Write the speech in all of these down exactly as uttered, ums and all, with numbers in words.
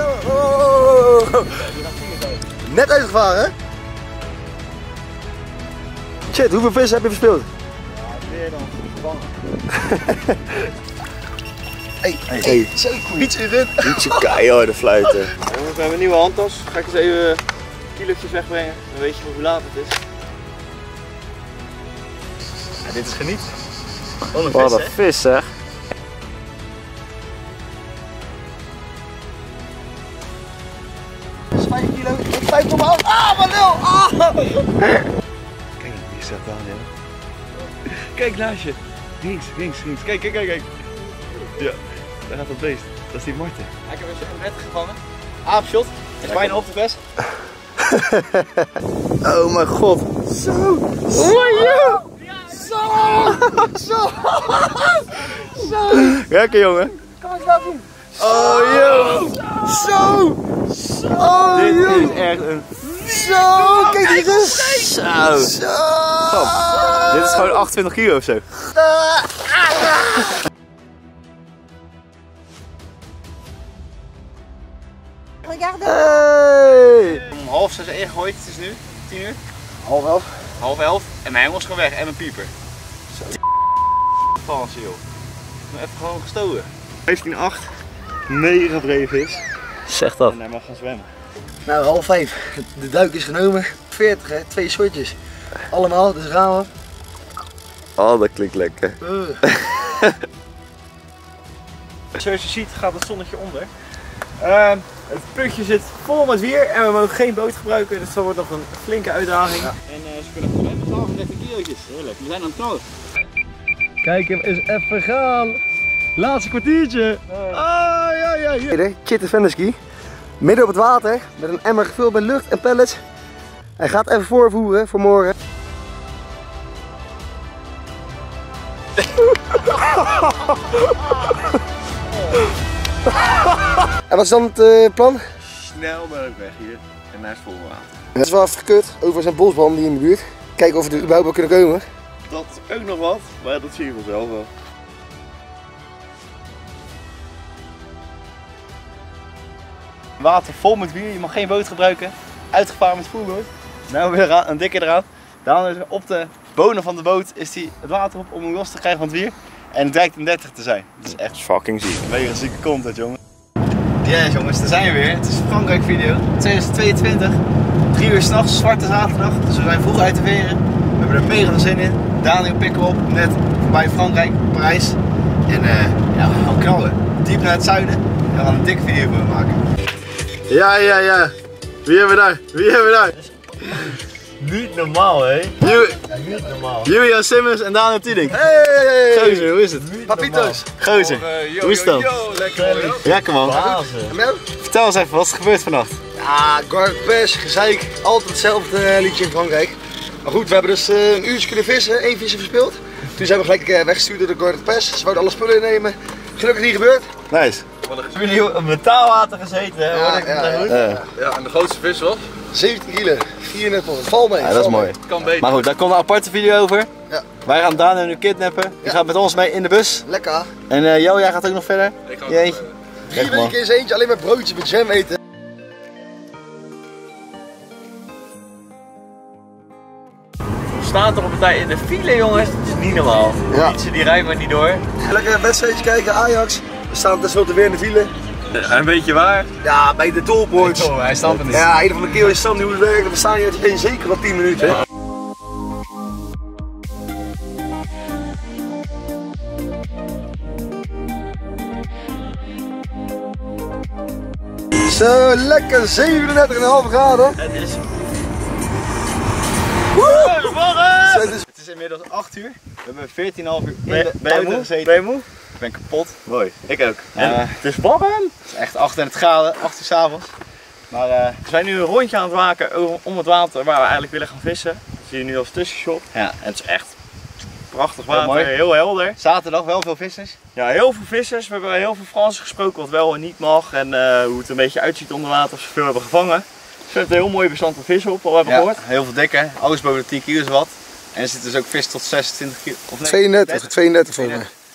oh. Net uitgevaren, hè? Shit, hoeveel vissen heb je verspeeld? Ja, meer dan gevangen. Hey, hey, hey. Iets erin. Ietsje keiharde fluiten. Jongens, we hebben een nieuwe handtas. Ga ik eens even kilootjes wegbrengen. Dan weet je hoe laat het is. Ja, dit is geniet. Wat een vis, Wat een vis, zeg. vijf kilo, vijf komma acht. Ah, wat lul! Ah! Kijk, hier staat Daniel. Kijk naast je. Links, links, links. Kijk, kijk, kijk, kijk. Ja, daar gaat dat beest. Dat is die Marten. Ik heb een net gevangen. Aapshot. Is bijna op de vis. Oh mijn god. Zo! Zo! Ja. Zo! Zo! Zo! Lekker jongen. Kom eens laten zien. Oh joh. Zo! Zo! Oh, Dit joh. is echt een... Zo! Kijk eens eens! Zo. Zo! Dit is gewoon achtentwintig kilo of zo. Hey! Om half zes ingegooid. Het is nu tien uur. Half elf. Half elf. En mijn hengel is gewoon weg. En mijn pieper. Zo. Fancy joh. Even gewoon gestolen. vijftien acht. Mega breed vis. Zeg dat. En hij mag gaan zwemmen. Nou, half vijf. De duik is genomen. veertig, hè? Twee shortjes. Allemaal, dus gaan we. Oh, dat klinkt lekker. Uh. Zoals je ziet gaat het zonnetje onder. Uh, het putje zit vol met wier en we mogen geen boot gebruiken, dus dat wordt nog een flinke uitdaging. Ja. En uh, ze kunnen gewoon met twaalfendertig kilootjes. Heerlijk, we zijn aan het knallen. Kijk hem eens even gaan. Laatste kwartiertje. Oh, ja, ja, ja. Chitte Venderski. Midden op het water, met een emmer gevuld met lucht en pellets. Hij gaat even voorvoeren voor morgen. En wat is dan het uh, plan? Snel mogelijk weg hier en naar het volle water. Het is wel even gekut over zijn bosboom die in de buurt. Kijken of we er überhaupt wel kunnen komen. Dat is ook nog wat, maar dat zie je vanzelf wel. Water vol met wier, je mag geen boot gebruiken. Uitgevaren met voerboot. Nou weer eraan, een dikke eraan. Dan is er op de bonen van de boot is die het water op om hem los te krijgen van het wier. En het blijkt een dertig te zijn. Dat is echt Fucking ziek. mega zieke content, jongen. Ja yes, jongens, daar zijn we weer. Het is een Frankrijk video. tweeduizend tweeëntwintig. Drie uur s'nachts, zwarte zaterdag. Dus we zijn vroeg uit de veren. We hebben er mega zin in. Daniel pikken we op, net voorbij Frankrijk, Parijs. En uh, ja, we gaan knallen. Diep naar het zuiden. En we gaan een dikke video voor maken. Ja, ja, ja. Wie hebben we daar? Wie hebben we daar? Niet normaal, hè? Ju Ja, niet normaal. Julian Simmons en Daniel Tieding. Hey! Gozer, hoe is het? Papitos! Gozer, hoe is het dan? Lekker. Lekker man. En jou? Vertel eens even, wat is er gebeurd vannacht? Ja, Garde Pes, gezeik. Altijd hetzelfde uh, liedje in Frankrijk. Maar goed, we hebben dus uh, een uurtje kunnen vissen, één visje verspeeld. Toen zijn we gelijk uh, weggestuurd door de Garde Pes. Ze wouden alle spullen innemen. Gelukkig niet gebeurd. Nice. Hebben jullie op metaalwater gezeten, hè? Ja, Hoor ik ja, het goed? Ja, Ja, en de grootste vis was? zeventien kilo, vierendertig ton. Val mee. ja, dat is val mooi. mee. Kan beter. Maar goed, daar komt een aparte video over. Ja. Wij gaan Daniel nu kidnappen. Die Ja. gaat met ons mee in de bus. Lekker. En uh, Jo, jij gaat ook nog verder? Ik ga ook Jeetje. nog, Drie Echt, man. weken in zijn eentje alleen maar broodjes met jam eten. We staan toch op een tijd in de file, jongens. Dat is niet normaal. Ja. De fietsen die rijden maar niet door. Lekker wedstrijdje kijken, Ajax. We staan tenslotte weer in de file. En weet je waar? Ja, bij de tollpoints. Oh, hij staat er niet. Ja, een van de keel is Sam die hoe het werkt. We staan hier in zeker wel tien minuten. Zo, lekker zevenendertig komma vijf graden. Het is... Woe! Goedemorgen! Zo, het is- Het is inmiddels acht uur. We hebben veertien komma vijf uur in Ben je- de ben je buiten moe? gezeten. Ben je moe? Ik ben kapot. Mooi. Ik ook. En, En het is babben. Het is echt achtendertig graden, acht uur 's avonds. Maar uh, we zijn nu een rondje aan het maken over- om het water waar we eigenlijk willen gaan vissen. Dat zie je nu als tussenshot. Ja, en het is echt prachtig water, mooi. heel helder. zaterdag wel veel vissers. Ja, heel veel vissers. We hebben heel veel Frans gesproken wat wel en niet mag. En uh, hoe het een beetje uitziet onder water of ze veel hebben gevangen. Dus we hebben een heel mooi bestand van vissen op, al hebben we Ja, gehoord. heel veel dikke. Alles boven de tien kilo is wat. En er zit dus ook vis tot zesentwintig kilo. Of nee, tweeëndertig, tweeëndertig volgens mij.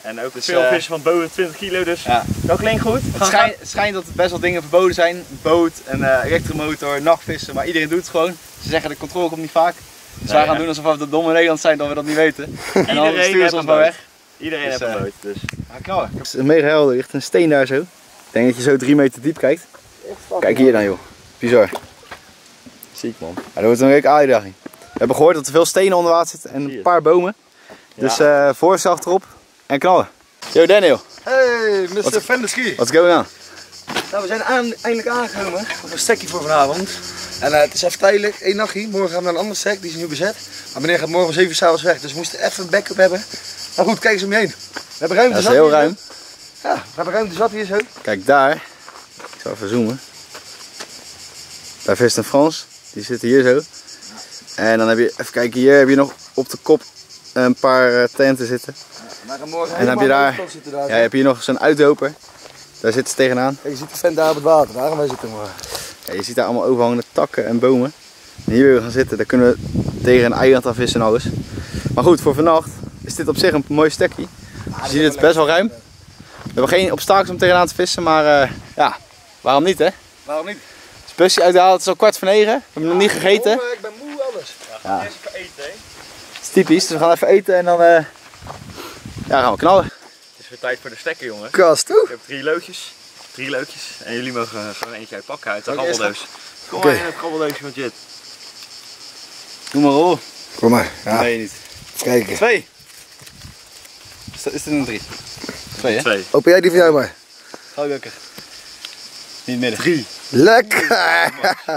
En ook Dus, veel uh, vissen van boven twintig kilo, dus ja. dat klinkt goed. Het schijnt, het schijnt dat er best wel dingen verboden zijn. Een boot, een uh, elektromotor, nachtvissen, maar iedereen doet het gewoon. Ze zeggen de controle komt niet vaak. Dus wij Nee, gaan ja. doen alsof we de domme Nederland zijn dat we dat niet weten. En dan Iedereen sturen heeft ze ons een maar boot. weg. Iedereen Dus, heeft een uh, boot, dus. Ja, knallen. Het is mega helder, er ligt een steen daar zo. Ik denk dat je zo drie meter diep kijkt. Kijk hier dan joh, bizar. Ziek man. Ja, dat wordt een leuke uitdaging. We hebben gehoord dat er veel stenen onder water zitten en een paar bomen. Dus uh, voorzet achterop en knallen. Yo Daniel. Hey, mister Venderski. What's going on? Nou, we zijn aan, eindelijk aangekomen op een stekje voor vanavond. En uh, het is even tijdelijk, één nachtje. Morgen gaan we naar een ander stek, die is nu bezet. Maar meneer gaat morgen om zeven uur 's avonds weg, dus we moesten even een backup hebben. Maar goed, kijk eens om je heen. We hebben ruimte Dat is zat heel hier ruim. zo. Ja, we hebben ruimte zat hier zo. Kijk daar. Ik zal even zoomen. Daar vist een Frans. Die zit hier zo. En dan heb je, even kijken, hier heb je nog op de kop een paar uh, tenten zitten. We gaan morgen En dan heb je daar, daar ja, heb je hier nog zo'n uitloper. Daar zitten ze tegenaan. Kijk, je ziet de vent daar op het water, daar gaan wij zitten maar. Ja, je ziet daar allemaal overhangende takken en bomen. En hier willen we gaan zitten, daar kunnen we tegen een eiland aan vissen en alles. Maar goed, voor vannacht is dit op zich een mooi stekje. Je ziet het best wel ruim. We hebben geen obstakels om tegenaan te vissen, maar uh, ja, waarom niet hè? Waarom niet? Het is busje uithalen, het is al kwart voor negen. We hebben nog niet gegeten. Ik ben moe alles. Ja, eerst even eten, hè. Het is typisch, dus we gaan even eten en dan uh, ja, gaan we knallen. Het is weer tijd voor de stekker, jongen. Kast, Ik heb drie leukjes. Drie leukjes. En jullie mogen uh, gewoon eentje uitpakken uit de Zal ik eerst grabbeldoos. Kom Oké. maar in het grabbeldoosje van Jit. Doe maar hoor. Kom maar, ja. Nee, niet. Even kijken. Twee. Is dit is een drie? Twee hè? Twee. Open jij die van jou maar. Gauw lekker. Niet midden. Drie. Lekker!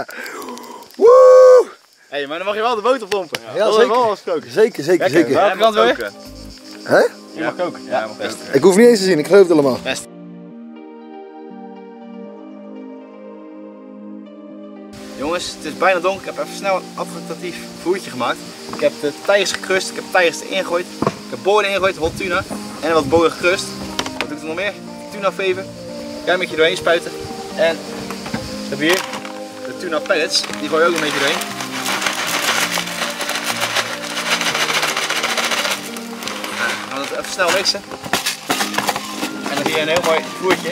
Woe! Hé, hey, maar dan mag je wel de boter pompen. Ja, dat zeker. hebben we al afgesproken. Zeker, zeker, Lekker. zeker. Welke kant wil je? koken. Hè? Je mag koken. Ja, mag best. koken. Ik hoef niet eens te zien, ik geloof het allemaal. Jongens, het is bijna donker. Ik heb even snel een attractief voertje gemaakt. Ik heb de tijgers gekrust, ik heb tijgers erin gegooid. Ik heb borden ingegooid, hot tuna en wat boren gekrust. Wat doe ik er nog meer? Tuna veven. Klein beetje doorheen spuiten. En we hebben hier de tuna pellets. Die gooi je ook een beetje doorheen. Nou, dan gaan we het even snel mixen. En dan hier een heel mooi voertje.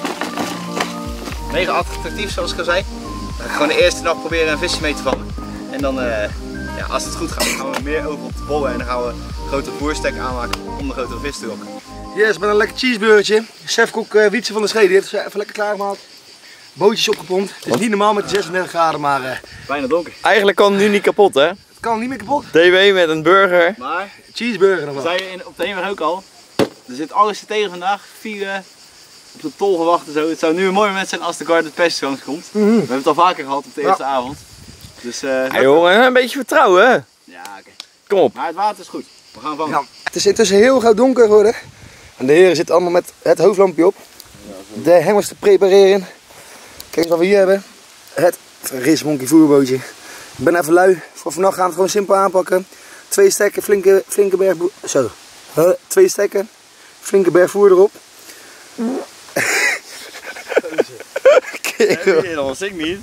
Mega attractief zoals ik al zei. Dan ga ik gewoon de eerste dag proberen een visje mee te vangen. En dan, uh, ja, als het goed gaat, dan gaan we meer over op de bollen en dan gaan we een grote voerstek aanmaken om de grotere vis te lokken. Yes, met een lekker cheeseburgertje. Chefkok uh, Wietse van der Schede heeft het even lekker klaargemaakt. Bootjes opgepompt. Het is niet normaal met de zesendertig graden, maar uh, Bijna donker. Eigenlijk kan het nu niet kapot, hè? het kan niet meer kapot. D W met een burger. Maar, Cheeseburger nog we wel. zeiden in, op de heenweg ook al, er zit alles tegen vandaag. Vier uh, op de tol gewacht en zo. Het zou nu een mooi moment zijn als de Guarded Pest langskomt. Mm-hmm. We hebben het al vaker gehad op de eerste Ja. avond. Dus, uh, Hey, jongen, een beetje vertrouwen, hè? ja, oké. Kom op. Maar het water is goed. We gaan vangen. Ja, het is intussen heel gauw donker geworden. En de heren zitten allemaal met het hoofdlampje op. De hengels te prepareren. Kijk eens wat we hier hebben. Het Racemonkey voerbootje. Ik ben even lui. Voor vannacht gaan we het gewoon simpel aanpakken. Twee stekken, flinke, flinke berg... Zo. Huh, twee stekken, flinke berg voer erop. Kijk, hoor. Dat was ik niet.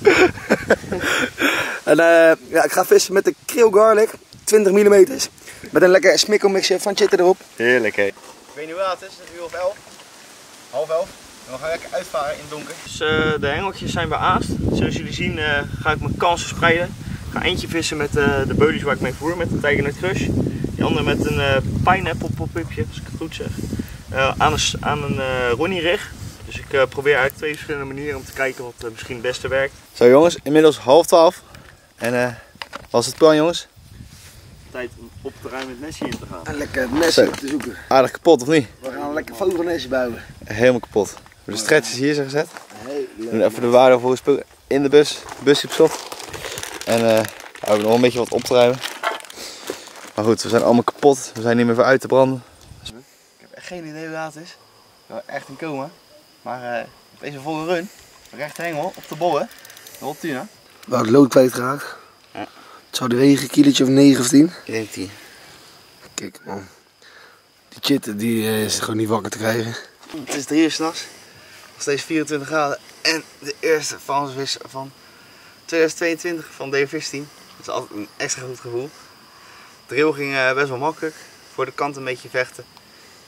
En uh, ja, ik ga vissen met de krill garlic, twintig millimeter. Met een lekker smikkelmixje van chitten erop. Heerlijk, hè? Ik weet niet hoe laat het is, het is een uur of elf. Half elf. En we gaan lekker uitvaren in het donker. Dus uh, de hengeltjes zijn beaast. Zoals jullie zien uh, ga ik mijn kansen spreiden. Ik ga eentje vissen met uh, de beulies waar ik mee voer, met de Tiger Crush. Die andere met een uh, pineapple pop-upje, als ik het goed zeg. Uh, aan een, aan een uh, Ronnie rig. Dus ik uh, probeer eigenlijk twee verschillende manieren om te kijken wat uh, misschien het beste werkt. Zo jongens, inmiddels half twaalf. En uh, wat is het plan jongens? Tijd om op terrein met Nessie in te gaan. En lekker nesten te zoeken. Aardig kapot of niet? We gaan een lekker vogelnestje bouwen. Helemaal kapot. De stretch is hier zo gezet. We doen even de waardevolle spullen in de bus. De bus is op slot. En uh, we hebben nog een beetje wat op te ruimen. Maar goed, we zijn allemaal kapot. We zijn niet meer voor uit te branden. Ik heb echt geen idee hoe laat het is. Ik ben echt in coma. Maar uh, op deze volle run. Recht hengel op de bollen. De hot tuna. We hadden lood kwijtgeraakt. Ja. Het zou de wegen een kilootje of negen of tien. Ik denk die. Kijk man. Die chitten die uh, is gewoon niet wakker te krijgen. Het is drie uur s'nachts. Nog steeds vierentwintig graden. En de eerste vangstvis van tweeduizend tweeëntwintig van D vijftien. Dat is altijd een extra goed gevoel. De reel ging uh, best wel makkelijk. Voor de kant een beetje vechten.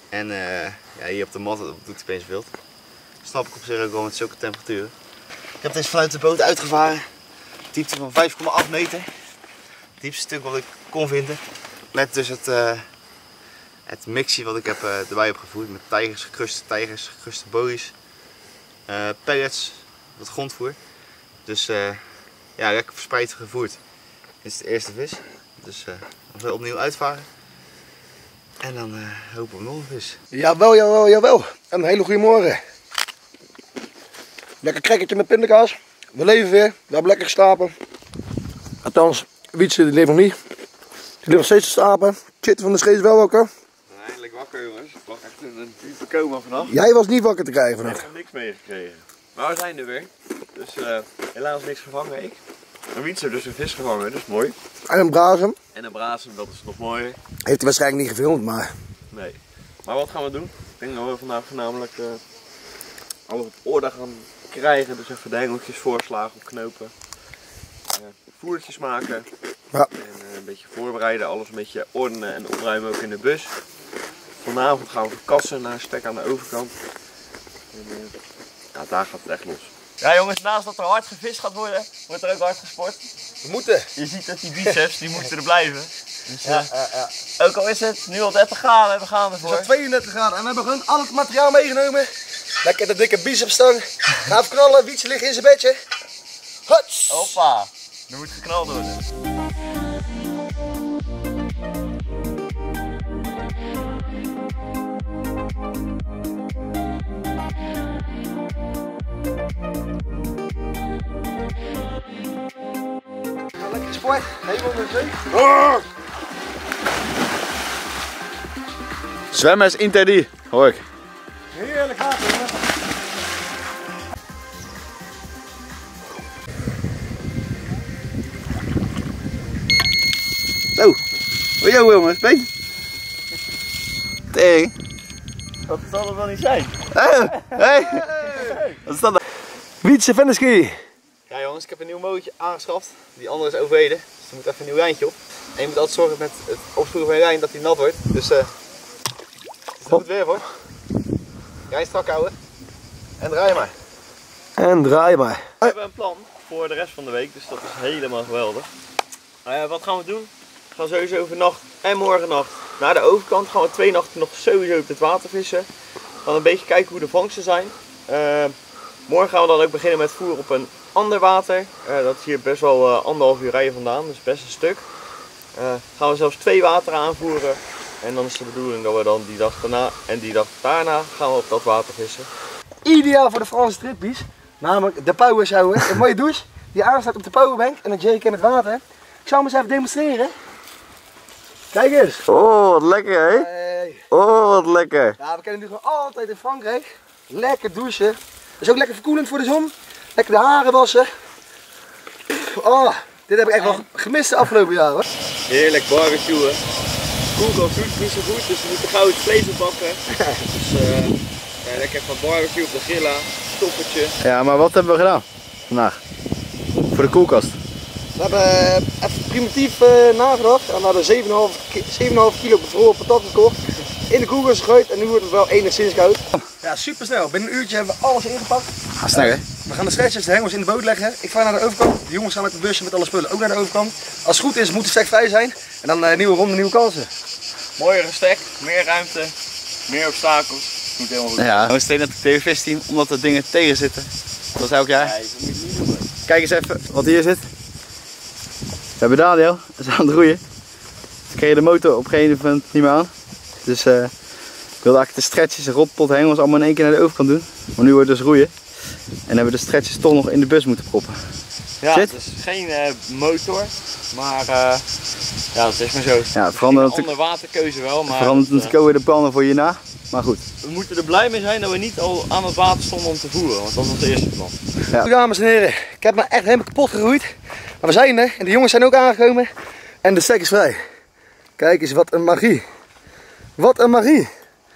En uh, ja, hier op de mat doet het opeens wild. Snap ik op zich ook wel met zulke temperaturen. Ik heb deze vanuit de boot uitgevaren. Diepte van vijf komma acht meter. Het diepste stuk wat ik kon vinden. Met dus het, uh, het mixie wat ik heb, uh, erbij heb gevoerd. Met tijgers, gekruste tijgers, gekruste boeis. Uh, pellets, wat grondvoer. Dus uh, ja, lekker verspreid gevoerd. Dit is de eerste vis. Dus uh, we gaan opnieuw uitvaren. En dan uh, hopen we nog een vis. Jawel, jawel, jawel. Een hele goede morgen. Lekker crackertje met pindakaas. We leven weer. We hebben lekker geslapen. Althans, Wietse die leeft nog niet. Die ligt nog steeds te slapen. Chitten van de scheet wel wakker. Eindelijk wakker jongens. Ik lag echt in een diepe coma vannacht. Jij was niet wakker te krijgen vannacht. Ik heb niks meegekregen. Maar we zijn er weer. Dus uh, helaas niks gevangen ik. En Wietse heeft dus een vis gevangen, dat is mooi. En een brazen. En een brazen, dat is nog mooier. Heeft hij waarschijnlijk niet gefilmd, maar... Nee. Maar wat gaan we doen? Ik denk dat we vandaag voornamelijk uh, alles op orde gaan krijgen. Dus even de hengeltjes voorslagen, opknopen. Uh, voertjes maken. Ja. En uh, een beetje voorbereiden, alles een beetje ordenen en opruimen ook in de bus. Vanavond gaan we verkassen naar een stek aan de overkant. En uh, ja, daar gaat het echt los. Ja jongens, naast dat er hard gevist gaat worden, wordt er ook hard gesport. We moeten. Je ziet dat die biceps, die moeten er blijven. Dus, Ja, uh, ja, ja. ook al is het nu al dertig graden, we gaan Het ervoor. is tweeëndertig graden en we hebben gewoon al het materiaal meegenomen. Lekker de dikke bicepsstang. Ga even knallen, Wietse ligt in zijn bedje. Huts! Hoppa, er moet geknald worden. Ga lekker sport, helemaal met zee. Zwemmen is interdit, hoor ik. Heerlijk water. Zo, wat jou jongens, ben Tering. Dat zal het wel niet zijn. Hé, hey. Wat is dat dan? Wietse Venneski. Ja jongens, ik heb een nieuw mootje aangeschaft. Die andere is overleden, dus er moet even een nieuw lijntje op. En je moet altijd zorgen met het opspoelen van je lijn dat die nat wordt. Dus uh, het is goed weer voor. Rij strak houden. En draai maar. En draai maar. We hebben een plan voor de rest van de week, dus dat is helemaal geweldig. Uh, wat gaan we doen? We gaan sowieso vannacht en morgennacht naar de overkant. Gaan we twee nachten nog sowieso op het water vissen. We gaan een beetje kijken hoe de vangsten zijn. Uh, morgen gaan we dan ook beginnen met voeren op een ander water. Uh, dat is hier best wel uh, anderhalf uur rijden vandaan, dus best een stuk. Uh, gaan we zelfs twee wateren aanvoeren. En dan is de bedoeling dat we dan die dag daarna en die dag daarna gaan we op dat water vissen. Ideaal voor de Franse strippies. Namelijk de powershower. Een mooie douche die aanstaat op de powerbank en een jerrycan met water. Ik zal hem eens even demonstreren. Kijk eens. Oh, wat lekker hè? Hey. Oh, wat lekker. Ja, we kennen nu gewoon altijd in Frankrijk. Lekker douchen. Dat is ook lekker verkoelend voor de zon. Lekker de haren wassen. Oh, dit heb ik echt wel gemist de afgelopen jaren hoor. Heerlijk barbecuen. Koelkast doet niet zo goed, dus we moeten gauw het vlees opbakken. Dus uh, ja, lekker van barbecue op de grilla, stoffertje. Ja, maar wat hebben we gedaan vandaag? Voor de koelkast. We hebben uh, even primitief uh, nagedacht. En we hadden zeven komma vijf kilo bevroren patat gekocht. In de koelkast gegooid en nu wordt het wel enigszins koud. Ja, super snel. Binnen een uurtje hebben we alles ingepakt. Ah, snel hè? We gaan de stretchers, de hengels in de boot leggen. Ik vaar naar de overkant. De jongens gaan met de busje met alle spullen ook naar de overkant. Als het goed is moet de stek vrij zijn. En dan uh, nieuwe ronde, nieuwe kansen. Mooiere stek, meer ruimte, meer obstakels. Moet helemaal goed. Ja, we steden het T V team omdat er dingen tegen zitten. Dat is elk jaar. Nee, dat moet je niet doen. Kijk eens even wat hier zit. We hebben Daniel, dat is aan het roeien. Ze kregen de motor op een gegeven moment niet meer aan. Dus uh, ik wilde eigenlijk de stretches, de rotpot, hengels allemaal in één keer naar de overkant doen. Maar nu wordt het dus roeien. En hebben we de stretches toch nog in de bus moeten proppen. Ja, Zit? het is geen uh, motor, maar uh, ja, dat is maar zo. Ja, het verandert Een natuurlijk, andere waterkeuze wel, maar verandert dat, uh, natuurlijk ook weer de plannen voor hierna. Maar goed. we moeten er blij mee zijn dat we niet al aan het water stonden om te voeren, want dat was het eerste plan. Ja. Dames en heren, ik heb me echt helemaal kapot geroeid. Maar we zijn er en de jongens zijn ook aangekomen. En de stek is vrij. Kijk eens, wat een magie. Wat een magie.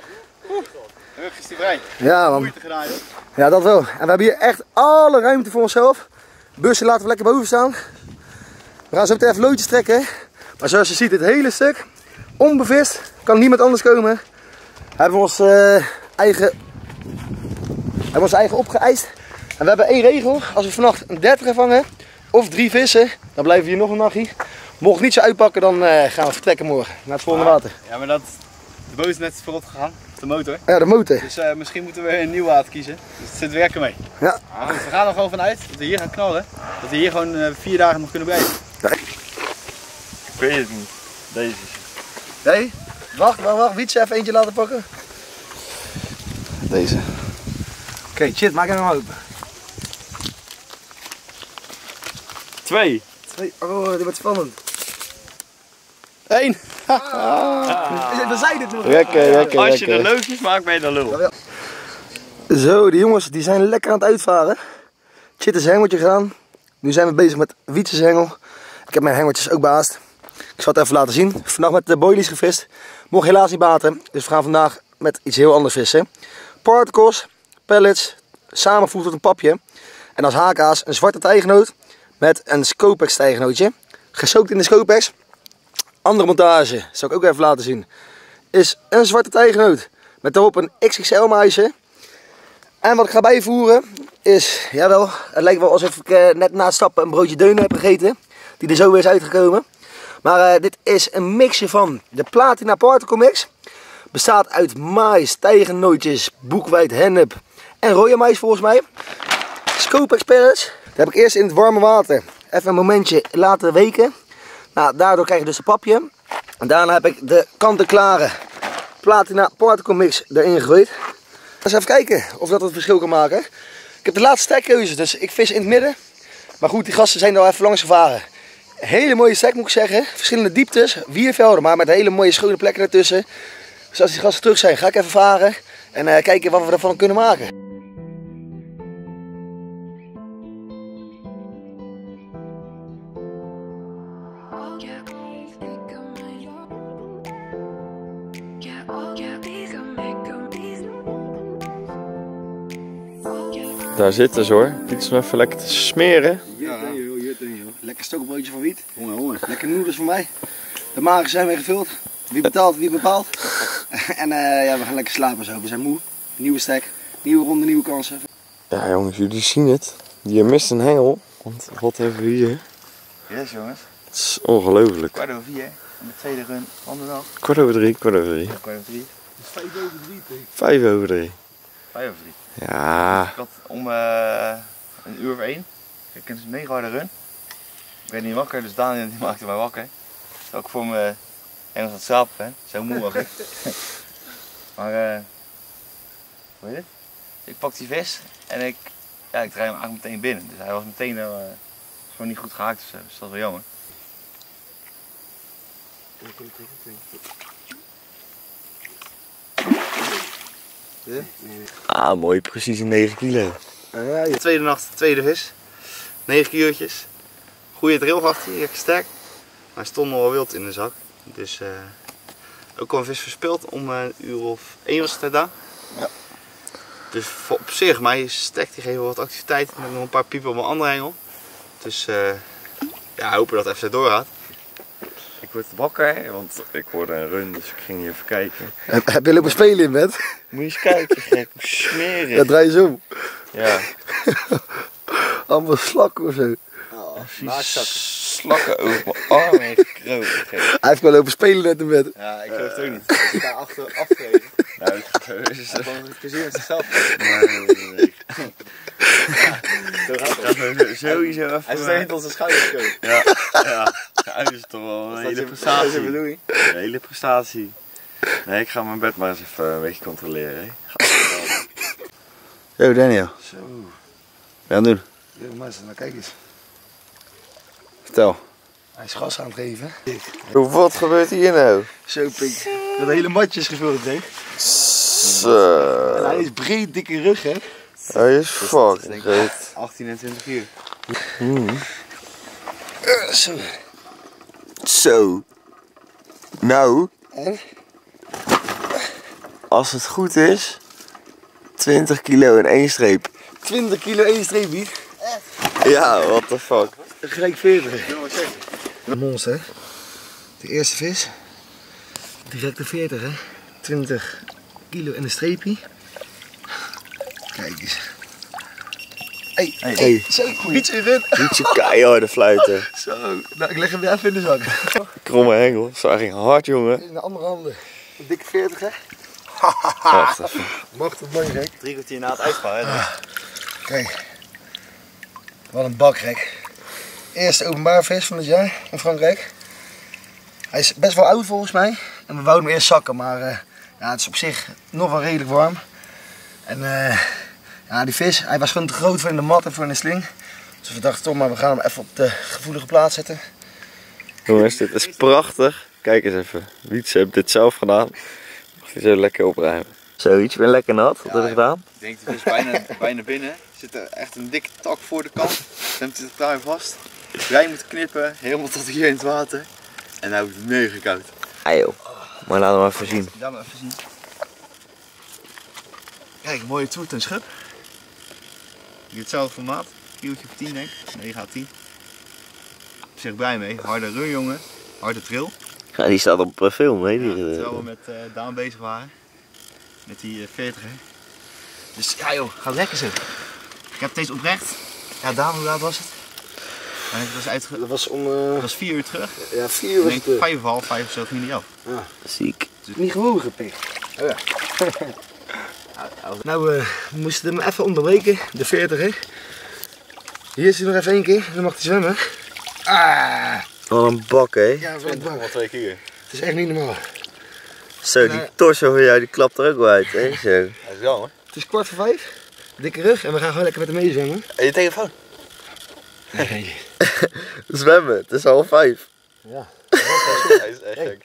Rug is die vrij. Ja man. Moeite gedaan joh. Ja, dat wel. En we hebben hier echt alle ruimte voor onszelf. Bussen laten we lekker boven staan. We gaan zo meteen even loodjes trekken. Maar zoals je ziet, dit hele stuk onbevist. Kan niemand anders komen. hebben we ons uh, eigen, hebben we ons eigen opgeëist. En we hebben één regel. Als we vannacht een dertiger vangen of drie vissen, dan blijven we hier nog een nachtje. Mocht het niet zo uitpakken, dan uh, gaan we vertrekken morgen naar het volgende water. Ja, maar dat, de boot is net verrot gegaan. De motor. Ja, de motor. Dus uh, misschien moeten we een nieuw water kiezen. Dus het zit werken mee. Ja. Maar goed, we gaan er gewoon vanuit dat we hier gaan knallen. Dat we hier gewoon uh, vier dagen nog kunnen blijven. Ja. Ik weet het niet. Deze is. Nee? Wacht, wacht, wacht. Wietse even eentje laten pakken. Deze. Oké, okay, shit, maak hem maar open. Twee. Twee. Oh, dit wordt spannend. Eén. Ah. We zijn het nog. Lekker, lekker, Als je lekker. de loodjes maakt, ben je dan lul. Zo, die jongens die zijn lekker aan het uitvaren. Shit is hengeltje gedaan. Nu zijn we bezig met Wietse's hengel. Ik heb mijn hengeltjes ook behaast. Ik zal het even laten zien. Vandaag met de boilies gevist. Mocht helaas niet baten. Dus we gaan vandaag met iets heel anders vissen. Particles, pellets, samengevoegd tot een papje. En als haakaas een zwarte tijgenoot met een Scopex tijgenootje. Gesookt in de Scopex. Andere montage, zal ik ook even laten zien, is een zwarte tijgenoot met daarop een X X L muisje. En wat ik ga bijvoeren is, jawel, het lijkt wel alsof ik uh, net na het stappen een broodje deunen heb gegeten. Die er zo weer is uitgekomen. Maar uh, dit is een mixje van de Platina Particle Mix. Bestaat uit mais, tijgenootjes, boekweit, hennep en rode mais volgens mij. Scopex pellets. Dat heb ik eerst in het warme water even een momentje laten weken. Nou, daardoor krijg je dus een papje. En daarna heb ik de kant-en-klare Platina Particle Mix erin gegooid. Eens even kijken of dat het verschil kan maken. Ik heb de laatste stekkeuzes, dus ik vis in het midden. Maar goed, die gasten zijn er al even langs gevaren. Hele mooie stek moet ik zeggen. Verschillende dieptes, wiervelden, maar met hele mooie schone plekken ertussen. Dus als die gasten terug zijn, ga ik even varen en uh, kijken wat we ervan kunnen maken. Daar zitten ze hoor. Dit is nog even lekker te smeren. Ja, lekker stokbroodje van Wiet. Honger, honger. Lekker noedels van mij. De magen zijn weer gevuld. Wie betaalt, wie bepaalt. En uh, ja, we gaan lekker slapen zo. We zijn moe. Nieuwe stek, nieuwe ronde, nieuwe kansen. Ja jongens, jullie zien het. Je mist een hengel. Want wat hebben we hier? Yes jongens. Het is ongelooflijk. Kwart over vier. En de tweede run van de dag. Kwart over drie, kwart over drie. Ja, kwart over drie. Het is vijf over drie, Pik. Vijf over drie. Vijf over drie. Ja. Ik had om uh, een uur of één. Ik heb een mega harde run. Ik werd niet wakker, dus Daniel die maakte mij wakker. Terwijl ik voor me Engels aan het slapen ben. Zo moe was ik. Maar uh, hoe heet het? Ik pak die vis en ik, ja, ik draai hem eigenlijk meteen binnen. Dus hij was meteen uh, gewoon niet goed gehaakt of zo. Dus dat was wel jammer. Ah, mooi, precies een negen kilo. Ja, ja. Tweede nacht, tweede vis. negen kilootjes. Goeie drillgracht hier, lekker sterk. Maar hij stond nog wel wild in de zak. Dus uh, ook al een vis verspild om uh, een uur of één was het daar. Ja. Dus voor, op zich, mijn stek die geeft wel wat activiteit. Met nog een paar piepen op mijn andere hengel. Dus uh, ja, hopen dat het even doorgaat. Ik word wakker, want ik hoorde een run, dus ik ging hier even kijken. Heb, heb je lopen spelen in bed? Moet je eens kijken, gek, hoe smerig. Ja, draai je zo om. Ja. Allemaal slakken of zo. Slakken over mijn arm heen gekropen. Gek. Hij heeft wel lopen spelen net in bed. Ja, ik geloof het ook niet. Ik zit daar achter afgegeven. Nou, dat is Hij heeft het plezier met zichzelf. Nee, nee, nee. Zo gaat het. Dat we sowieso even... Hij is er niet op zijn schouder gekomen. Ja, ja. Ja, dat is toch wel een hele prestatie. bedoeling. Een hele prestatie. Nee, ik ga mijn bed maar eens even een beetje controleren. Yo Daniel. Zo. Wat gaan we doen? Ja, mensen, nou kijk eens. Vertel. Hij is gas aan het geven. Wat gebeurt hier nou? Zo, Pik. Dat hele matjes gevuld heeft. Zo. En hij is breed, dikke rug, hè. Hij is fucking groot. achttien en twintig uur. Mm. Uh, zo. Zo. Nou, En? als het goed is, twintig kilo in één streep. twintig kilo één streep biet. Ja, what the fuck. Gelijk veertig. Een monster. De eerste vis. Direct de veertig, hè. twintig kilo en een streepje. Kijk eens. Hey, hey, Hey. hey. Zo, iets in run. Niet zo keiharde fluiten. Zo, nou ik leg hem weer even in de zak. Kromme hengel, zo ging hard jongen. In de andere handen. Een dikke veertig hè. Wacht even. Mag het mooi gek. Drie kwartier na het uitvaren. Ah. Kijk. Wat een bak gek. Eerste openbaar vis van het jaar in Frankrijk. Hij is best wel oud volgens mij. En we wouden hem eerst zakken, maar uh, ja, het is op zich nog wel redelijk warm. En uh, ja, die vis, hij was gewoon te groot voor in de mat en voor in de sling. Dus we dachten toch maar, we gaan hem even op de gevoelige plaats zetten. Jongens, dit is prachtig. Kijk eens even. Wietse heeft dit zelf gedaan. Mag hij zo lekker opruimen. Zo, iets weer lekker nat. Wat heb je gedaan? Ik denk de vis bijna, bijna binnen. Er zit er echt een dikke tak voor de kant. Stemt het daar vast. Wij moeten knippen, helemaal tot hier in het water. En nou is het mega koud. Ah joh. Maar laten we even zien. Laten we even zien. Kijk, een mooie toet en schub. Hetzelfde formaat. Kieltje of tien denk ik. Nee, die gaat tien. Op zich blij mee. Harde run jongen. Harde trill. Ja, die staat op uh, film, hè? Die, Ja, uh, terwijl we met uh, Daan bezig waren. Met die uh, veertiger. Dus ja joh, gaat lekker zo. Ik heb deze oprecht. Ja, Daan, hoe laat was het? En het was, uitge... Dat was om uh, het was vier uur terug. ja, vier uur was Ik het. denk uh, vijf of half, vijf of zo ging niet af. Ja. ziek. Niet gewogen gepikt. Oh ja. Nou, uh, we moesten hem even onderbreken, de veertiger. Hier is hij nog even één keer, dan mag hij zwemmen. Ah! Wat een bak, hè? Ja, wat een bak. twee keer. Het is echt niet normaal. Zo, die torso van jou, die klapt er ook wel uit, hè? Zo. Dat is jammer. Het is kwart voor vijf, dikke rug en we gaan gewoon lekker met hem mee zwemmen. En je telefoon? Nee. Zwemmen, het is half vijf. Ja. Hij is echt gek.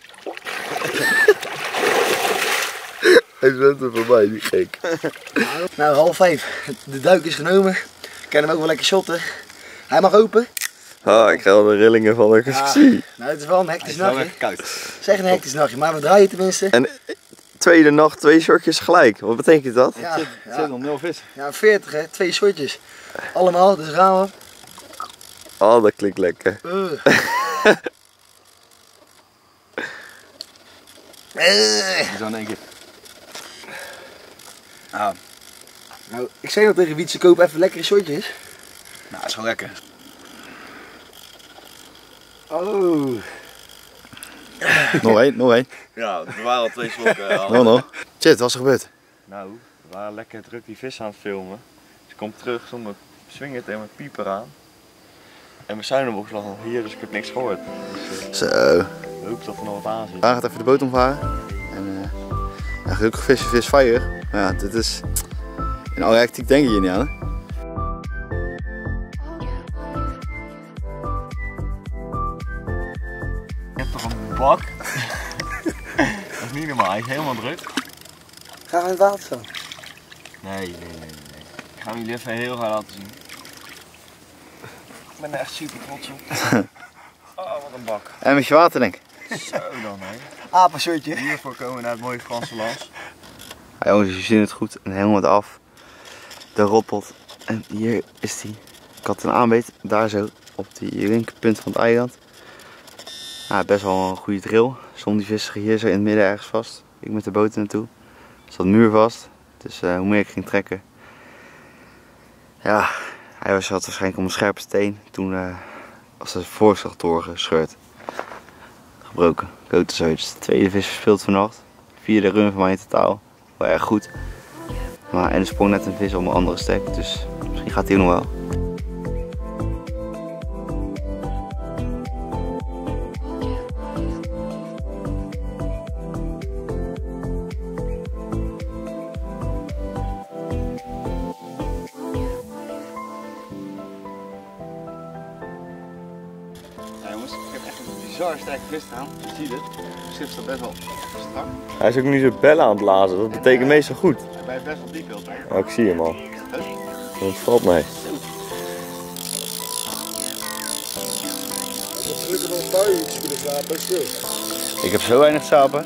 Hij zwemt er voorbij, die gek. Nou, half vijf. De duik is genomen. Ik kan hem ook wel lekker shotten. Hij mag open. Ah, ik ga al de rillingen van als ik het zie. Nou, het is wel een hectisch nachtje. koud. Het is echt een hectisch nachtje, maar we draaien tenminste. En tweede nacht, twee shortjes gelijk. Wat betekent dat? Ja, Er zit ja, nog nul vis. ja, veertig hè, twee shortjes. Allemaal, dus gaan we. Oh, dat klinkt lekker. Uh. Uh. Zo in één keer. Nou, ik zei nog tegen Wietse, koop even lekkere shortjes. Nou, is gewoon lekker. Oh. Nog één, nog één. Ja, er waren al twee slokken. al. Nog, nog. Shit, wat is er gebeurd? Nou, we waren lekker druk die vis aan het filmen. Dus ik kom terug zonder swingert en mijn pieper aan. En mijn zuinenbox lag al hier, dus ik heb niks gehoord. Dus uh, Zo. ik hoop dat er nog wat aan zit. Daan gaat even de boot omvaren. En uh, ja, gelukkig vis, vis fire. Maar ja, dit is... In alle hectiek denk je hier niet aan, hè? Ik heb toch een bak? Dat is niet normaal, hij is helemaal druk. Gaan we in het water staan? Nee, nee, nee, nee. Ik ga hem jullie even heel graag laten zien. Ik ben er echt super trots op. Oh, wat een bak. En met je water, denk ik. Zo dan, hè. Apenshirtje. Hiervoor komen we naar het mooie Franse Lans. Ja, jongens, jullie zien het goed. En helemaal af. De rotpot. En hier is die. Ik had een aanbeet. Daar zo. Op die linkerpunt van het eiland. Ja, best wel een goede drill. Soms die vissen hier zo in het midden ergens vast. Ik met de boot naartoe. Er zat muur vast. Dus uh, hoe meer ik ging trekken. Ja, hij was had waarschijnlijk om een scherpe steen. Toen uh, was de voorslag doorgescheurd. Gebroken. Grote zoiets. De tweede vis verspeeld vannacht. Vierde run van mij in totaal. Wel erg goed. Maar en er sprong net een vis op een andere stek. Dus misschien gaat hij nog wel. Ja jongens, ik heb echt een bizar sterke vis staan. Je ziet het. Het schip staat best wel strak. Hij is ook nu zijn bellen aan het blazen, dat betekent meestal goed. Hij blijft best wel diep heel tijd. Oh, ik zie hem al. Dat valt mee. Dat is gelukkig nog een paar uurtjes kunnen slapen, stil. Ik heb zo weinig sapen.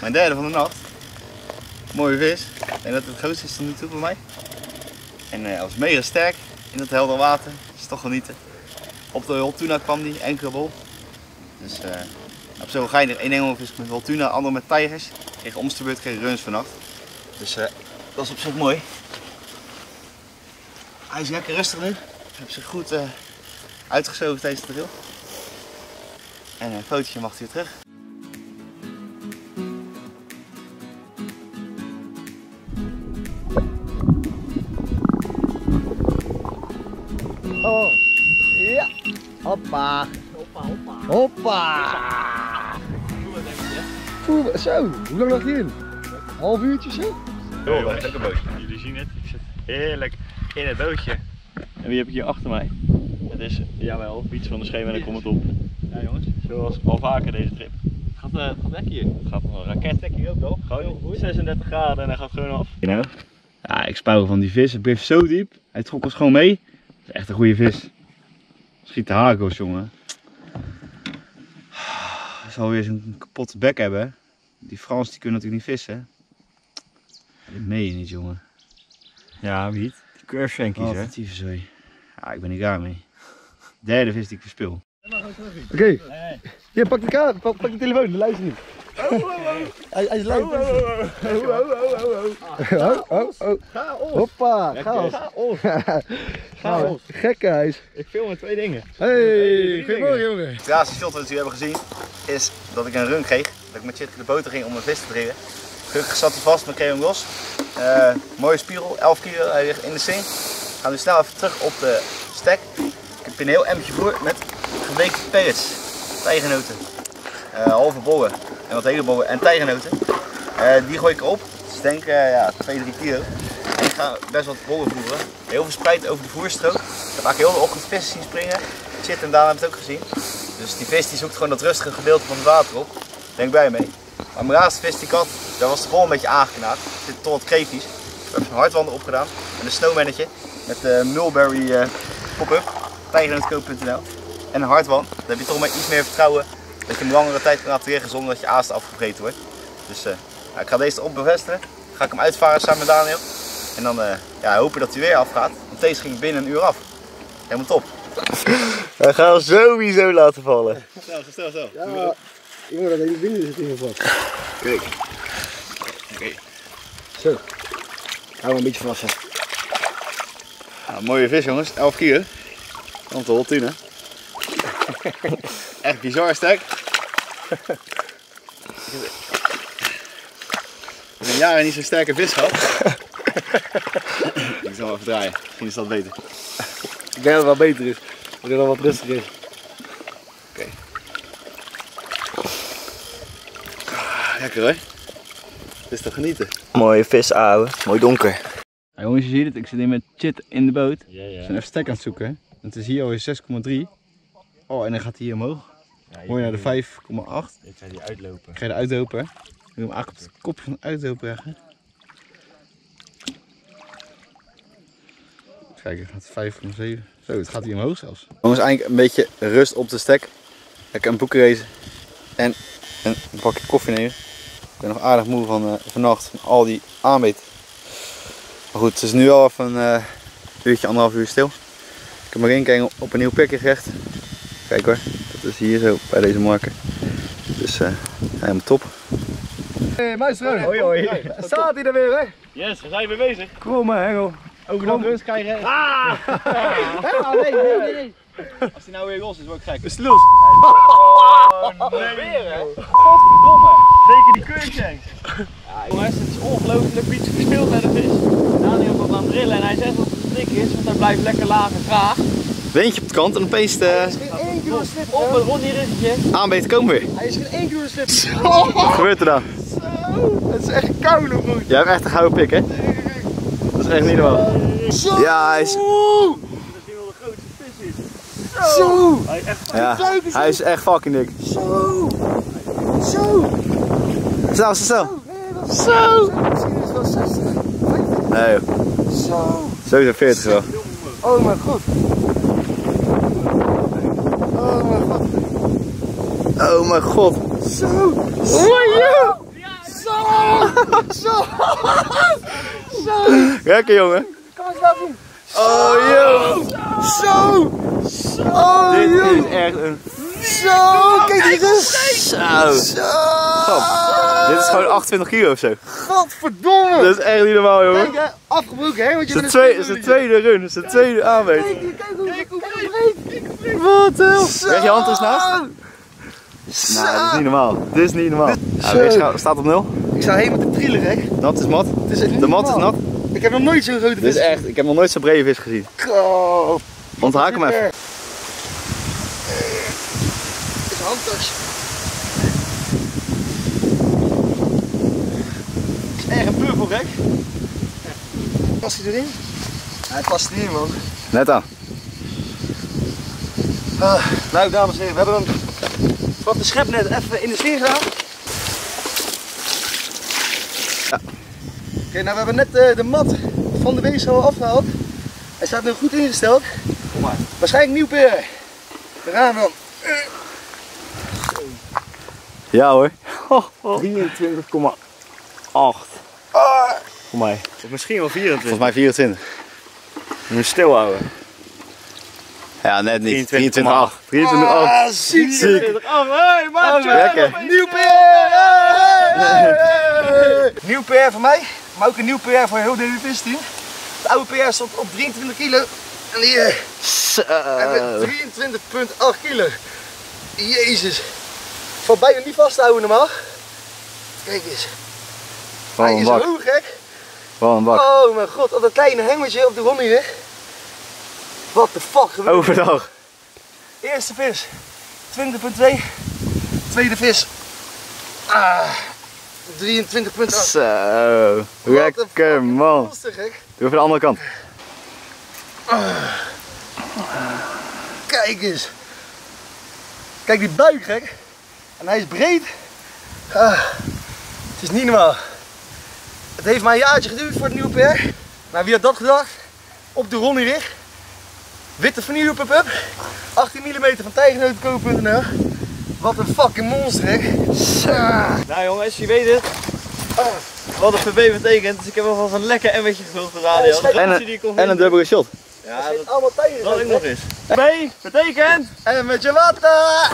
Mijn derde van de nacht. Mooie vis. Ik denk dat het het grootste is tot nu toe voor mij. En hij uh, was mega sterk in dat helder water. Dat is toch genieten. Op de holtuna kwam die, enkele bol. Dus uh, op zo'n geinig. Eén engelvis met holtuna, ander met tijgers. Kreeg omsterbeurt, kreeg runs vannacht. Dus uh, dat is op zich mooi. Hij is lekker rustig nu. Hij heeft zich goed uh, uitgeschoven tijdens de drill. En een fotootje mag hij weer terug. Oh, ja. Hoppa. Hoppa, hoppa. Hoppa. Oeh, zo, hoe lang lag je in? Half uurtje zo? Oh, dat is ook een bootje. Jullie zien het, ik zit heerlijk in het bootje. En wie heb ik hier achter mij? Het is, jawel, Piet van de Scheen en ik kom het op. Ja jongens, zoals al vaker deze trip. Het gaat, uh, het gaat lekker hier. Het gaat een raket lekker ook wel. Gewoon zesendertig graden en hij gaat gewoon af. You know? Ja, ik spouw van die vis. Het bleef zo diep. Hij trok ons gewoon mee. Dat is echt een goede vis. Schiet de hakels, jongen. Hij zal weer zo'n kapotte bek hebben. Die Frans die kunnen natuurlijk niet vissen. Dat meen je niet, jongen. Ja, Piet. Die curveshankies, Wat hè? een tyfuszooi. Ja, ik ben niet klaar mee. Derde vis die ik verspil. Oké, okay. Hier, pak de kaart, pak, pak de telefoon, de luister niet. Oh, oh, oh. Hij, hij is luid. Oh, oh, oh, oh. Ga op! Hoppa, chaos. Ga op! Chaos. Gekhuis. Ik film met twee dingen. Hey, goedemorgen jongen. Het laatste shot dat jullie hebben gezien is dat ik een run kreeg. Dat ik met Chit de boter ging om een vis te dringen. Gelukkig zat hij vast, maar kreeg hem los. Uh, mooie spiegel, elf kilo, hij ligt in de zee. We gaan nu snel even terug op de stek. Ik heb een heel emmertje voer met geweekte pellets, tijgernoten, uh, halve bollen en wat hele bollen en tijgernoten. Uh, die gooi ik erop, dus denk uh, ja, twee, drie kilo. En ik ga best wat bollen voeren, heel verspreid over de voerstrook. Ik heb eigenlijk heel de ochtend vissen zien springen. Chit en Daan hebben het ook gezien. Dus die vis die zoekt gewoon dat rustige gedeelte van het water op. Daar ben ik blij mee. Maar mijn laatste vis die ik had, daar was de bol een beetje aangeknaagd. Er zitten toch wat kreefjes. Ik heb een hardwanden opgedaan en een snowmannetje met de mulberry uh, pop-up. tijgernootkoop punt n l en een hardwand. Dan heb je toch maar iets meer vertrouwen dat je een langere tijd kan laten liggen zonder dat je aas afgevreten wordt. Dus uh, nou, ik ga deze erop bevestigen. Dan ga ik hem uitvaren samen met Daniel. En dan uh, ja, hopen dat hij weer afgaat. Want deze ging binnen een uur af. Helemaal top. We gaan hem sowieso laten vallen. Stel, stel, stel. Ja, jongen, dat hele ding is het in geval. Kijk. Oké. Zo. Hou een beetje vast. Nou, mooie vis jongens, elf kilo. Want de holtuna. Echt bizar sterk. Ik heb jaren niet zo'n sterke vis gehad. Ik zal hem even draaien, misschien is dat beter. Ik denk dat het wel beter is. Dat het wel wat rustiger is. Oké. Okay. Lekker hoor. Het is te genieten. Mooie vis, ouwe. Mooi donker. Ja, jongens, je ziet het, ik zit hier met Chit in de boot. Ja, ja. We zijn even stek aan het zoeken. Het is hier alweer zes komma drie. Oh, en dan gaat hij hier omhoog. Ja, Mooi naar de vijf komma acht. Dit zijn die uitlopen. Ik ga je de uitlopen. Ik wil hem eigenlijk op het kopje van de uitlopen leggen. Kijk, het gaat vijf komma zeven. Zo, het gaat hier omhoog zelfs. Jongens, eigenlijk een beetje rust op de stek. Lekker een boeken lezen. En een bakje koffie nemen. Ik ben nog aardig moe van uh, vannacht, van al die aanbeet. Maar goed, het is nu al even een uh, uurtje, anderhalf uur stil. Ik heb maar één keer op een nieuw pikje gerecht. Kijk hoor, dat is hier zo bij deze marker. Dus uh, helemaal top. Hey, muisroon. Hoi hoi. Staat hij er weer, hè? Yes, we zijn weer bezig. Kom hè, hengel. Ook nog rust krijgen. Ah! Ah, nee, nee, nee, nee. Als hij nou weer los is, word ik gek. Is het los? Oh nee. Weer hè? Godverdomme. Zeker die curveshanks. Ja, jongens, het is ongelooflijk. Piet verspeelt met de vis. Daniel komt aan het drillen en hij zegt dat het dik is, want hij blijft lekker laag en graag. Beentje op de kant en opeens de Hij is geen één keer door de slip. Op een rondje riggetje. aanbeet komen weer. Hij is geen één keer door de slip. Wat gebeurt er dan? Zo, het is echt koud nog goed. Jij hebt echt een gouden pik hè? Dat is echt niet normaal. Zo. Ja, hij is... Dat is wel de grootste vis is. Zo. Hij is echt Ja, hij is echt fucking dik. Zo. Zo. Snel, snel. Zo. Misschien is het wel zestig. Nee joh. Zo. Sowieso veertig wel. Oh mijn god. Oh mijn god. Oh mijn god. Zo. Zo. Zo. Zo! Zo! Lekker jongen. Kom eens laten zien. Oh joh. Zo! Zo! Oh, Dit joh. is echt een... Zo! Kijk die rust! Zo. Zo! Dit is gewoon achtentwintig kilo of zo. Godverdomme! Dat is echt niet normaal jongen. Kijk hè, afgebroken hè, want je Het bent is een de tweede, tweede run, het is de tweede aanmeting. Kijk, kijk hoe, kijk hoe breed! Wat hel? Zo. Leg je hand eens naast. Zo. Nou, dit is niet normaal. Dit is niet normaal. Ja, Zo. weegschaal staat op nul. Ik sta helemaal te trillen hè. Nat is mat. Het is echt niet De mat is normaal. nat. Ik heb nog nooit zo'n grote Dit vis. is echt, ik heb nog nooit zo'n brede vis gezien. Oh, Onthaak hem even. dit is een handtas. Het is erg een purperrek. Past hij erin? Hij past erin man. Net aan. Ah, nou dames en heren, we hebben hem van de schep net even in de sfeer gedaan. Ja. Oké, nou we hebben net uh, de mat van de weegschaal afgehaald. Hij staat nu goed ingesteld. Kom maar. Waarschijnlijk nieuw peer. Daar gaan we dan. Ja hoor. drieëntwintig komma acht. Ah, Voor mij. Of misschien wel vierentwintig. Volgens mij vierentwintig. Je moet stilhouden. Ja, net niet. drieëntwintig drieëntwintig komma acht. drieëntwintig komma acht. ah, ziek. drieëntwintig komma acht. Hé, maatje! Lekker. Nieuw peer! Hey, hey. Nieuw peer voor mij, maar ook een nieuw peer voor heel de visteam. De oude peer stond op drieëntwintig kilo en die uh, Zo. hebben drieëntwintig komma acht kilo. Jezus. Van bij hem niet vasthouden normaal. Kijk eens. Wat Hij een is bak. hoog gek. Wat een bak. Oh mijn god, op dat kleine hengeltje op de grond hier. What the fuck gebeurt er? Overdag. Eerste vis, twintig komma twee. Tweede vis, ah, drieëntwintig komma acht. Zo. Lekker man. Monster, gek. Doe even de andere kant. Kijk eens. Kijk die buik gek. En hij is breed. Ah, het is niet normaal. Het heeft maar een jaartje geduurd voor het nieuwe peer. Maar wie had dat gedacht? Op de Ronnierig. Witte vanille up up. achttien millimeter van tijgenotenkoop punt n l. Wat een fucking monster gek. Ah. Nou jongens, je weet het. Wat een V B betekent, dus ik heb alvast een lekker emmertje gevuld voor radio. Ja, De en En grootste die ik kon een, en een vinden. dubbele shot. Ja, Het dat zijn allemaal tijgers. dat ik nog eens. B betekent. En met je water.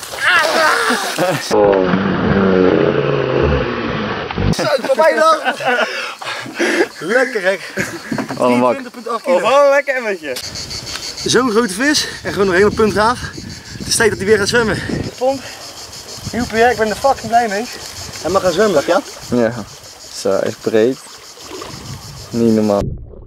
Zo, voorbij dan. Lekker gek. Wat een bak. drieëntwintig komma acht Oh, kilo. wat een lekker emmertje. Zo'n grote vis en gewoon nog helemaal puntgaaf. Het is tijd dat hij weer gaat zwemmen. Pond, nieuw peer, ik ben er fucking blij mee. Hij mag gaan zwemmen, ja? Ja. Zo, echt breed. Niet normaal.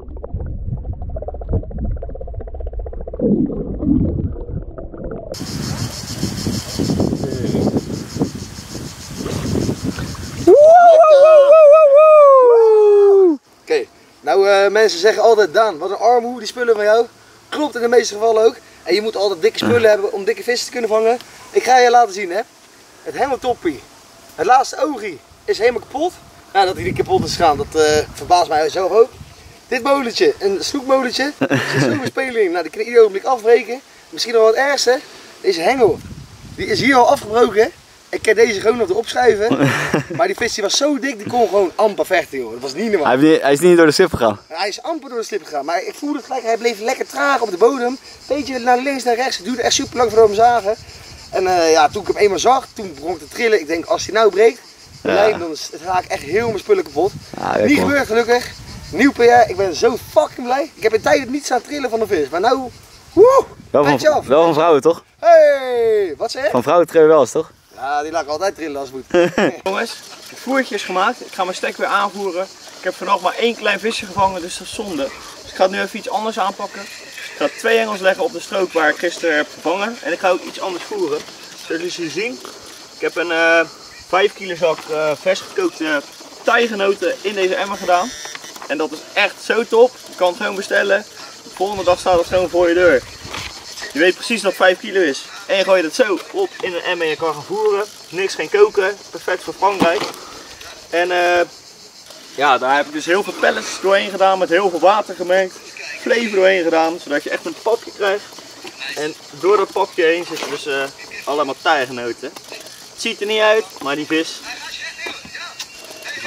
Oké, okay. nou uh, mensen zeggen altijd, Daan, wat een armoe, die spullen van jou. Klopt in de meeste gevallen ook. En je moet altijd dikke spullen hebben om dikke vissen te kunnen vangen. Ik ga je laten zien hè. Het hengeltoppie. Het laatste oogie is helemaal kapot. Nou, dat hij niet kapot is gegaan, dat uh, verbaast mij zelf ook. Dit molentje, een snoekmolentje. Er zit zo'n speling, nou die kan ieder ogenblik afbreken. Misschien nog wat ergste, deze hengel. Die is hier al afgebroken. Ik kan deze gewoon nog erop schuiven. Maar die vis die was zo dik, die kon gewoon amper vechten joh. Dat was niet normaal. Hij, heeft niet, hij is niet door de slip gegaan. Hij is amper door de slip gegaan, maar ik voelde het gelijk, hij bleef lekker traag op de bodem. Beetje naar links, naar rechts, het duurde echt super lang voordat we hem zagen. En uh, ja, toen ik hem eenmaal zag, toen begon ik te trillen. Ik denk, als hij nou breekt, dan, Ja. dan raak ik echt heel mijn spullen kapot. Ja, Niet lekker. gebeurd gelukkig. Nieuw P R, ik ben zo fucking blij. Ik heb in tijden niet staan trillen van de vis, maar nou, woe, Wel petje af. van, wel van vrouwen toch? Hey, wat zeg je? Van vrouwen trillen wel eens toch? Ja, die laat ik altijd trillen als het moet. Jongens, het voertje is gemaakt. Ik ga mijn stek weer aanvoeren. Ik heb vannacht maar één klein visje gevangen, dus dat is zonde. Dus ik ga nu even iets anders aanpakken. Ik ga twee hengels leggen op de strook waar ik gisteren heb gevangen. En ik ga ook iets anders voeren. Zoals jullie zien, ik heb een uh, vijf kilo zak uh, vers gekookte tijgenoten in deze emmer gedaan. En dat is echt zo top. Je kan het gewoon bestellen. De volgende dag staat het gewoon voor je deur. Je weet precies wat vijf kilo is. En je gooit het zo op in een emmer en je kan gaan voeren. Niks, geen koken. Perfect voor Frankrijk. En uh, ja, daar heb ik dus heel veel pellets doorheen gedaan. Met heel veel water gemengd. Vlees doorheen gedaan. Zodat je echt een papje krijgt. En door dat papje heen zitten dus uh, allemaal tijgenoten. Het ziet er niet uit, maar die vis die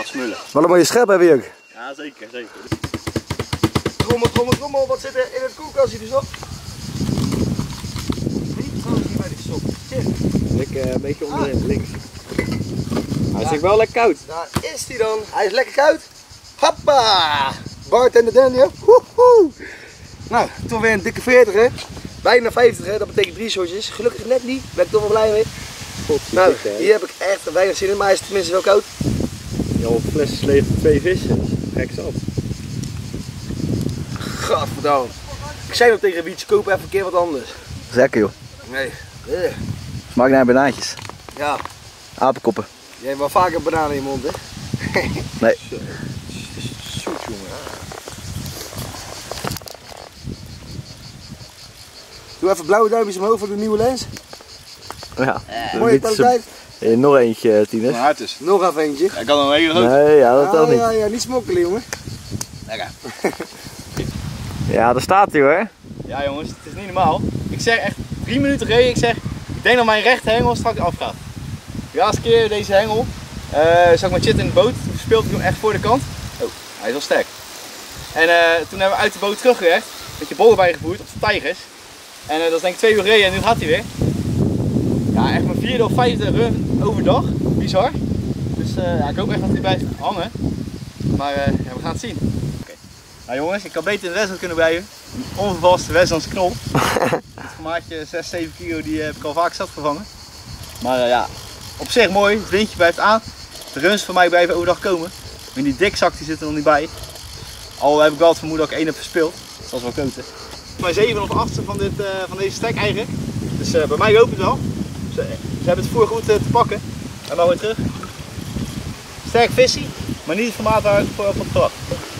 Wat smullen. Wat een mooie schep hebben we ook. Ja, zeker, zeker. Trommel, trommel, trommel. Wat zit er in het koelkastje dus op? Niet zo hier bij de sop. Lekker een beetje onderin, links. Hij is ook wel lekker koud. Daar is hij dan. Hij is lekker koud. Hoppa! Bart en de Daniel. Woehoe! Nou, toch weer een dikke veertig hè. Bijna vijftig hè, dat betekent drie shotjes. Gelukkig net niet, daar ben ik toch wel blij mee. God, Nou, hier heb ik echt weinig zin in, maar hij is tenminste wel koud. Ja, op flessen sleep twee vissen. Gek zat. Gadverdamme. Ik zei nog tegen Wietse, koop even een keer wat anders. Lekker joh. Nee. Eh. Smaakt naar banaantjes. Ja, Apenkoppen. jij hebt wel vaker bananen in je mond hè. Nee. Zoet jongen. Doe even blauwe duimpjes omhoog voor de nieuwe lens. Ja. Mooie kwaliteit. Hey, nog eentje, Tines. hard is. Nog even eentje. Hij kan een hele grote. Nee, ja, dat telt Ja, niet. ja, ja, niet smokkelen jongen. Lekker. Ja, daar staat hij hoor. Ja jongens, het is niet normaal. Ik zeg echt drie minuten geleden, ik zeg, ik denk dat mijn rechte hengel straks afgaat. De laatste keer deze hengel, uh, zag ik mijn chit in de boot, toen speelde ik hem echt voor de kant. Oh, hij is wel sterk. En uh, toen hebben we uit de boot teruggerecht, met je bollen bijgevoerd op de tijgers. En uh, dat is denk ik twee uur geleden en nu gaat hij weer. Ja, echt mijn vierde of vijfde run overdag, bizar. Dus uh, ja, ik hoop echt dat hij blijft hangen. Maar uh, ja, we gaan het zien. Okay. Nou jongens, ik had beter in de Westland kunnen blijven. Een onvervalste Westlandse knol. Het formaatje zes, zeven kilo, die heb ik al vaak zat vervangen. Maar uh, ja, op zich mooi, het windje blijft aan. De runs van mij blijven overdag komen. En die dikzak die zit er nog niet bij. Al heb ik wel het vermoeden dat ik één heb verspeeld. Dat is wel kloten. Mijn zeven of achtste van, dit, uh, van deze stek eigenlijk. Dus uh, bij mij loopt het wel. Ze, ze hebben het voer goed uh, te pakken. En dan weer terug. Sterk visie, maar niet het formaat waar ik voor had verwacht.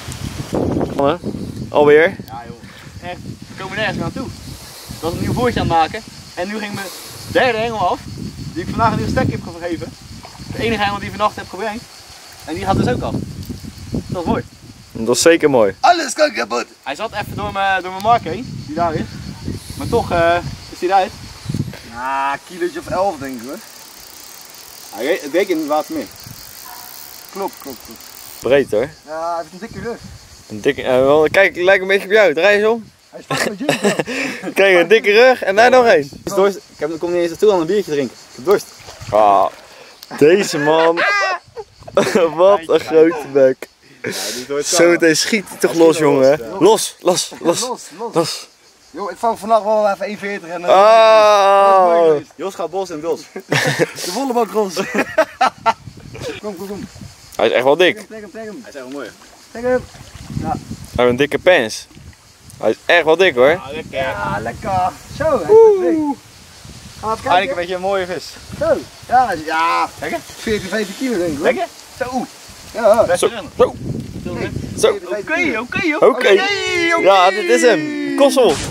Alweer. Ja joh, echt, we komen nergens meer aan toe. Ik was een nieuw boordje aan het maken en nu ging mijn derde hengel af, die ik vandaag een nieuwe stek heb gegeven. De enige hengel die ik vannacht heb gebrengd. En die gaat dus ook af. Dat is mooi. Dat is zeker mooi. Alles kan kapot. Hij zat even door mijn, door mijn mark heen, die daar is. Maar toch uh, is hij eruit. Ah, kilootje of elf denk ik hoor. Hij, het week in het water meer. Klopt, klopt, klopt. Breed hoor. Ja, hij heeft een dikke rug. Een dikke, uh, wel, kijk, het lijkt een beetje op jou. Draai eens om. Hij is vast met jullie. Kijk, een dikke rug en daar nog één. Ik, dorst, ik heb, kom niet eens naartoe aan een biertje drinken. Ik heb dorst. Ah, deze man. Wat een grote bek. Zo meteen schiet hij toch los, jongen. Los, los, los, Los, los. los. Yo, ik vang vannacht wel even één veertig en uh, Ah. Jos gaat bos en bos. de volle bak rond. Kom, kom, kom. Hij is echt wel dik. Trek hem, trek hem. Hij is echt wel mooi. Trek hem. Hij heeft een dikke pens. Hij is echt wel dik hoor. Ja, lekker. Ja, lekker. Zo, hij is perfect. Gaan we even Eigenlijk kijken? een beetje een mooie vis. Zo. Ja, ja. Lekker? veertien, vijftien kilo denk ik hoor. Lekker? Zo. Ja. Best Zo, erin. zo, zo. Oké, veertien, vijftien kilo. oké, Oké. Ja, dit is hem. Kossel.